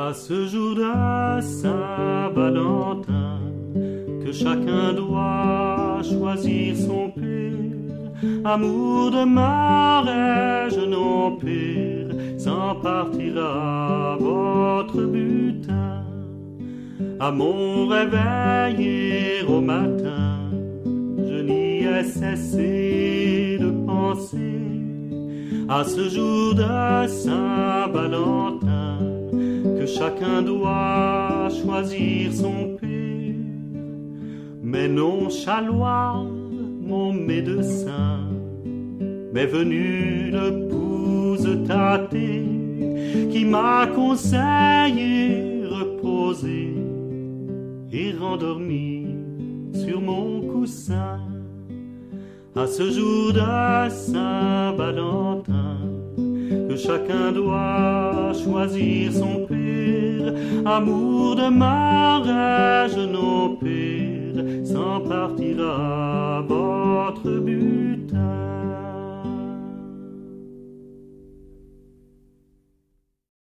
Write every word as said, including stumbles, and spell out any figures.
À ce jour de Saint-Valentin, que chacun doit choisir son père, amour de marège non père, sans partir à votre butin. À mon réveil et au matin, je n'y ai cessé de penser à ce jour de Saint-Valentin, que chacun doit choisir son père. Mais nonchalois, mon médecin, m'est venu le pouce tâter, qui m'a conseillé reposer et rendormi sur mon coussin. À ce jour de Saint-Valentin, que chacun doit choisir son père, amour de marège non père, sans partir à bord.